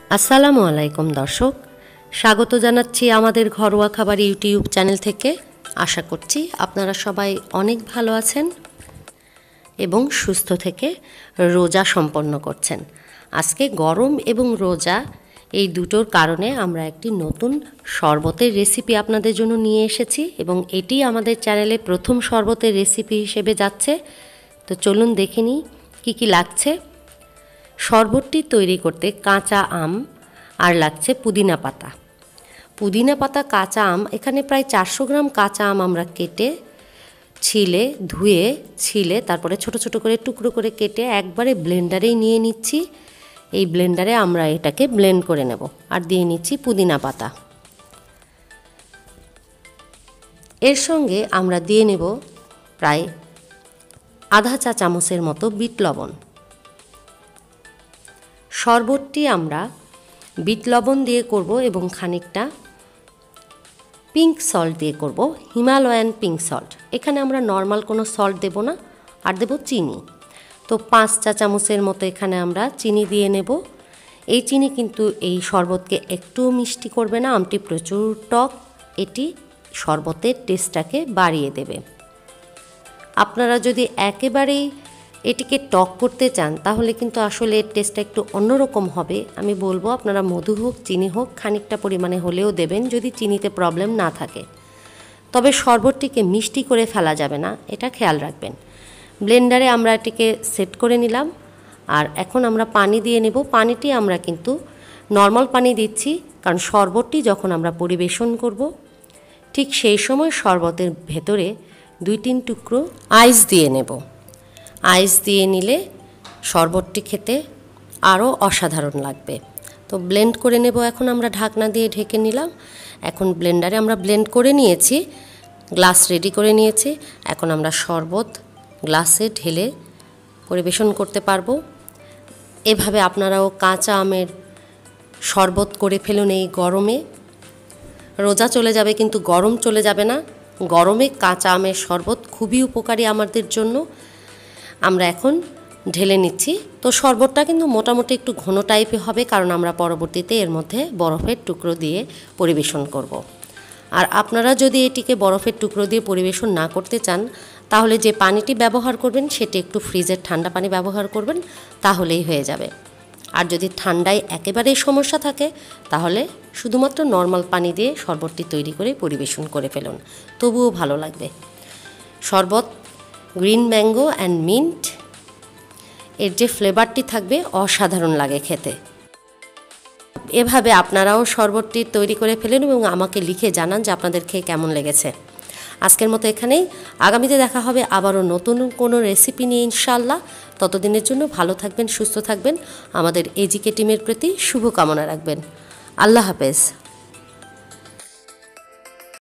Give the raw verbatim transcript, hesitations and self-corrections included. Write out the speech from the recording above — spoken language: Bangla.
আসসালামু আলাইকুম দর্শক, স্বাগত জানাচ্ছি আমাদের ঘরোয়া খাবার ইউটিউব চ্যানেল থেকে। আশা করছি আপনারা সবাই অনেক ভালো আছেন এবং সুস্থ থেকে রোজা সম্পন্ন করছেন। আজকে গরম এবং রোজা এই দুটোর কারণে আমরা একটি নতুন শরবতের রেসিপি আপনাদের জন্য নিয়ে এসেছি এবং এটি আমাদের চ্যানেলে প্রথম শরবতের রেসিপি হিসেবে যাচ্ছে। তো চলুন দেখে নিই কী কী লাগছে। শরবতটি তৈরি করতে কাঁচা আম আর লাগছে পুদিনা পাতা। পুদিনা পাতা, কাঁচা আম, এখানে প্রায় চারশো গ্রাম কাঁচা আম আমরা কেটে ছিলে ধুয়ে ছিলে তারপরে ছোট ছোট করে টুকরো করে কেটে একবারে ব্লেন্ডারেই নিয়ে নিচ্ছি। এই ব্লেন্ডারে আমরা এটাকে ব্লেন্ড করে নেব। আর দিয়ে নিচ্ছি পুদিনা পাতা। এর সঙ্গে আমরা দিয়ে নেব প্রায় আধা চা চামচের মতো বিট লবণ। শরবতটি আমরা বিট লবণ দিয়ে করব এবং খানিকটা পিঙ্ক সল্ট দিয়ে করব, হিমালয়ান পিঙ্ক সল্ট। এখানে আমরা নর্মাল কোনো সল্ট দেব না, আর দেব চিনি। তো পাঁচ চা চামচের মতো এখানে আমরা চিনি দিয়ে নেব। এই চিনি কিন্তু এই শরবতকে একটুও মিষ্টি করবে না, আমটি প্রচুর টক, এটি শরবতের টেস্টটাকে বাড়িয়ে দেবে। আপনারা যদি একেবারেই এটিকে টক করতে চান তাহলে কিন্তু আসলে এর টেস্টটা একটু অন্যরকম হবে। আমি বলবো আপনারা মধু হোক চিনি হোক খানিকটা পরিমাণে হলেও দেবেন যদি চিনিতে প্রবলেম না থাকে। তবে শরবতটিকে মিষ্টি করে ফেলা যাবে না, এটা খেয়াল রাখবেন। ব্লেন্ডারে আমরা এটিকে সেট করে নিলাম। আর এখন আমরা পানি দিয়ে নেব। পানিটি আমরা কিন্তু নর্মাল পানি দিচ্ছি, কারণ শরবতটি যখন আমরা পরিবেশন করব ঠিক সেই সময় শরবতের ভেতরে দুই তিন টুকরো আইস দিয়ে নেব। আইস দিয়ে নিলে শরবতটি খেতে আরও অসাধারণ লাগবে। তো ব্লেন্ড করে নেব। এখন আমরা ঢাকনা দিয়ে ঢেকে নিলাম। এখন ব্লেন্ডারে আমরা ব্লেন্ড করে নিয়েছি, গ্লাস রেডি করে নিয়েছি। এখন আমরা শরবত গ্লাসে ঢেলে পরিবেশন করতে পারবো। এভাবে আপনারাও কাঁচা আমের শরবত করে ফেলুন এই গরমে। রোজা চলে যাবে কিন্তু গরম চলে যাবে না। গরমে কাঁচা আমের শরবত খুবই উপকারী আমাদের জন্য। আমরা এখন ঢেলে নিচ্ছি। তো শরবতটা কিন্তু মোটামুটি একটু ঘন টাইপের হবে, কারণ আমরা পরবর্তীতে এর মধ্যে বরফের টুকরো দিয়ে পরিবেশন করব। আর আপনারা যদি এটিকে বরফের টুকরো দিয়ে পরিবেশন না করতে চান তাহলে যে পানিটি ব্যবহার করবেন সেটি একটু ফ্রিজের ঠান্ডা পানি ব্যবহার করবেন, তাহলেই হয়ে যাবে। আর যদি ঠান্ডায় একেবারেই সমস্যা থাকে তাহলে শুধুমাত্র নর্মাল পানি দিয়ে শরবতটি তৈরি করে পরিবেশন করে ফেলুন, তবুও ভালো লাগবে। শরবত গ্রিন ম্যাঙ্গো অ্যান্ড মিন্ট, এর যে ফ্লেভারটি থাকবে অসাধারণ লাগে খেতে। এভাবে আপনারাও শরবতটি তৈরি করে ফেলেন এবং আমাকে লিখে জানান যে আপনাদের খেয়ে কেমন লেগেছে। আজকের মতো এখানেই। আগামীতে দেখা হবে আবারও নতুন কোনো রেসিপি নিয়ে ইনশাআল্লাহ। ততদিনের জন্য ভালো থাকবেন, সুস্থ থাকবেন। আমাদের এজিকে টিমের প্রতি শুভকামনা রাখবেন। আল্লাহ হাফেজ।